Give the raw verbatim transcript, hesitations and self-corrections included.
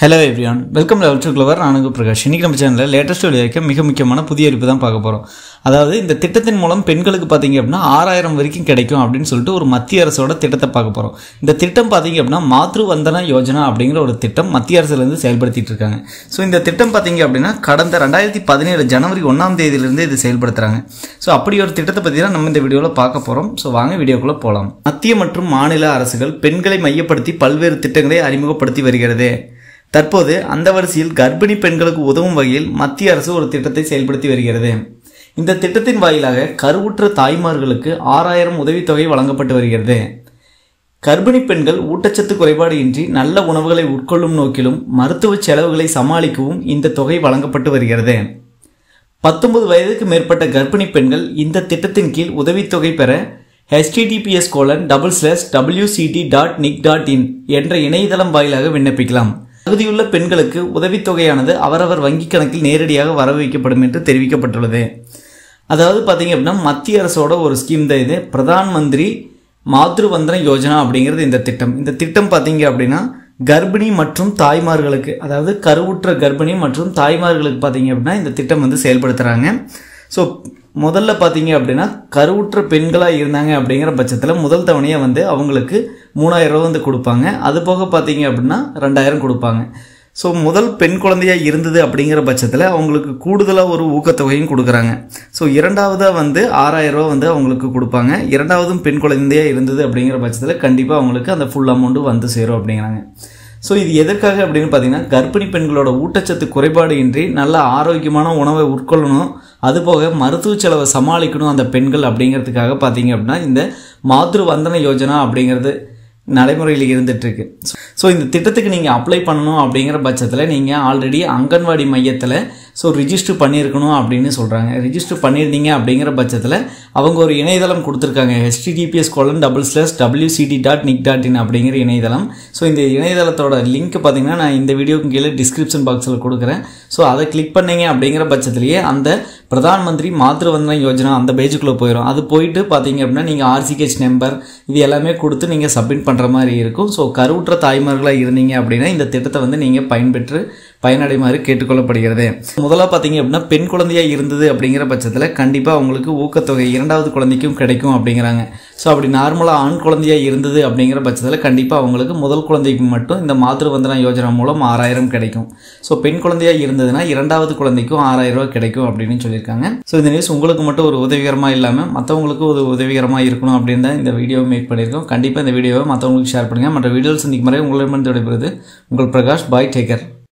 Hello everyone, welcome to Ultra Clever. நான் உங்க பிரகாஷ். இன்னைக்கு நம்ம சேனல்ல லேட்டஸ்ட் வீடியோ இருக்க மிக முக்கியமான புதிய அறிவிப்பு தான் பார்க்க போறோம். அதாவது இந்த திட்டத்தின் மூலம் பெண்களுக்கு பாத்தீங்க அப்படினா ஆறாயிரம் வரைக்கும் கிடைக்கும் அப்படினு சொல்லிட்டு ஒரு மத்திய அரசோட திட்டத்தை பார்க்க போறோம். இந்த திட்டம் பாத்தீங்க அப்படினா மாத்ரு வந்தனா யோஜனா அப்படிங்கற ஒரு திட்டம் மத்திய அரசுல இருந்து செயல்படுத்திட்டு இருக்காங்க. சோ இந்த திட்டம் பாத்தீங்க அப்படினா கடந்த இரண்டாயிரத்து பதினேழு ஜனவரி ஒன்றாம் தேதியில இருந்து இது செயல்படுத்துறாங்க. சோ அப்படி ஒரு திட்டத்தை பத்தி தான் நம்ம இந்த வீடியோல பார்க்க போறோம். சோ வாங்க வீடியோக்குள்ள போலாம். மத்திய மற்றும் மாநில அரசுகள் பெண்களை மையப்படுத்தி பல்வேறு திட்டங்களை அறிமுகப்படுத்தி வருகிறது. தற்போது அந்த வரிசையில் கர்ப்பிணி பெண்களுக்கு உதவும் வகையில் மத்திய அரசு ஒரு திட்டத்தை செயல்படுத்தி வருகிறது. இந்த திட்டத்தின் வாயிலாக கருவுற்ற தாய்மார்களுக்கு ஆறாயிரம் உதவித்தொகை வழங்கப்பட்டு வருகிறது. கர்ப்பிணி பெண்கள் ஊட்டச்சத்து குறைபாடு இன்றி நல்ல உணவுகளை உட்கொள்ளும் நோக்கிலும் மருத்துவ செலவுகளை சமாளிக்கவும் இந்த தொகை வழங்கப்பட்டு வருகிறது. பத்தொன்பது வயதுக்கு மேற்பட்ட கர்ப்பிணி பெண்கள் இந்த திட்டத்தின் கீழ் உதவித்தொகை பெற H T T P S colon double slash W C T dot N I C dot in என்ற இணையதளம் வாயிலாக விண்ணப்பிக்கலாம். தகுதியுள்ள பெண்களுக்கு உதவித்தொகையானது அவரவர் வங்கி கணக்கில் நேரடியாக வரவைக்கப்படும் என்று தெரிவிக்கப்பட்டுள்ளது. அதாவது பாத்தீங்க அப்படின்னா மத்திய அரசோட ஒரு ஸ்கீம் தான் இது. பிரதான் மந்திரி மாத்ரு வந்தனா யோஜனா அப்படிங்கிறது இந்த திட்டம். இந்த திட்டம் பாத்தீங்க அப்படின்னா கர்ப்பிணி மற்றும் தாய்மார்களுக்கு, அதாவது கருவுற்ற கர்ப்பிணி மற்றும் தாய்மார்களுக்கு பாத்தீங்க அப்படின்னா இந்த திட்டம் வந்து செயல்படுத்துறாங்க. ஸோ முதல்ல பார்த்தீங்க அப்படின்னா கருவுற்ற பெண்களாக இருந்தாங்க அப்படிங்கிற பட்சத்தில் முதல் தவணையாக வந்து அவங்களுக்கு மூணாயிரம் ரூபா வந்து கொடுப்பாங்க. அது போக பார்த்தீங்க அப்படின்னா ரெண்டாயிரம் கொடுப்பாங்க. ஸோ முதல் பெண் குழந்தையாக இருந்தது அப்படிங்கிற பட்சத்தில் அவங்களுக்கு கூடுதலாக ஒரு ஊக்கத்தொகையும் கொடுக்குறாங்க. ஸோ இரண்டாவதாக வந்து ஆறாயிரம் ரூபா வந்து அவங்களுக்கு கொடுப்பாங்க. இரண்டாவதும் பெண் குழந்தையாக இருந்தது அப்படிங்கிற பட்சத்தில் கண்டிப்பாக அவங்களுக்கு அந்த ஃபுல் அமௌண்ட்டு வந்து சேரும் அப்படிங்கிறாங்க. ஸோ இது எதற்காக அப்படின்னு பார்த்தீங்கன்னா கர்ப்பிணி பெண்களோட ஊட்டச்சத்து குறைபாடு இன்றி நல்ல ஆரோக்கியமான உணவை உட்கொள்ளணும், அதுபோக மருத்துவ செலவை சமாளிக்கணும் அந்த பெண்கள் அப்படிங்கிறதுக்காக பார்த்தீங்க அப்படின்னா இந்த மாத்ரு வந்தன யோஜனா அப்படிங்கிறது நடைமுறையில் இருந்துட்டு இருக்கு. ஸோ இந்த திட்டத்துக்கு நீங்கள் அப்ளை பண்ணணும் அப்படிங்கிற பட்சத்தில் நீங்கள் ஆல்ரெடி அங்கன்வாடி மையத்தில் ஸோ ரிஜிஸ்டர் பண்ணியிருக்கணும் அப்படின்னு சொல்கிறாங்க. ரிஜிஸ்டர் பண்ணியிருந்தீங்க அப்படிங்கிற பட்சத்தில் அவங்க ஒரு இணையதளம் கொடுத்துருக்காங்க. H T T P S colon double slash W C T dot N I C dot in அப்படிங்கிற இணையதளம். ஸோ இந்த இணையதளத்தோட லிங்க் பார்த்தீங்கன்னா நான் இந்த வீடியோக்கு கீழே டிஸ்கிரிப்ஷன் பாக்ஸில் கொடுக்குறேன். ஸோ அதை கிளிக் பண்ணீங்க அப்படிங்கிற பட்சத்துலேயே அந்த பிரதான் மந்திரி மாத்ரு வந்தனா யோஜனா அந்த பேஜுக்குள்ளே போயிடும். அது போயிட்டு பார்த்தீங்க அப்படின்னா நீங்கள் ஆர்சிகேச் நம்பர் இது எல்லாமே கொடுத்து நீங்கள் சப்மிட் பண்ணுற மாதிரி இருக்கும். ஸோ கருவுற்ற தாய்மார்களாக இருந்தீங்க அப்படின்னா இந்த திட்டத்தை வந்து நீங்கள் பயன்பெற்று பயனடைமாறு கேட்டுக்கொள்ளப்படுகிறது. முதலாக பார்த்தீங்க அப்படின்னா பெண் குழந்தையாக இருந்தது அப்படிங்கிற பட்சத்தில் கண்டிப்பாக அவங்களுக்கு ஊக்கத்தொகை இரண்டாவது குழந்தைக்கும் கிடைக்கும் அப்படிங்கிறாங்க. ஸோ அப்படி நார்மலாக ஆண் குழந்தையாக இருந்தது அப்படிங்கிற பட்சத்தில் கண்டிப்பாக அவங்களுக்கு முதல் குழந்தைக்கு மட்டும் இந்த மாத்ரு வந்தனா யோஜனா மூலம் ஆறாயிரம் கிடைக்கும். ஸோ பெண் குழந்தையாக இருந்ததுன்னா இரண்டாவது குழந்தைக்கும் ஆறாயிரம் ரூபாய் கிடைக்கும் அப்படின்னு சொல்லியிருக்காங்க. ஸோ இந்த நியூஸ் உங்களுக்கு மட்டும் ஒரு உதவிகரமாக இல்லாமல் மற்றவங்களுக்கும் ஒரு உதவிகரமாக இருக்கணும் அப்படின்னு தான் இந்த வீடியோவை மேக் பண்ணியிருக்கோம். கண்டிப்பாக இந்த வீடியோவை மற்றவங்களுக்கு ஷேர் பண்ணுங்கள். மற்ற வீடியோஸ் சந்திக்கும் முறை உங்களிடமிருந்து விடைபெறுவது உங்கள் பிரகாஷ். பாய், டேக் கேர்.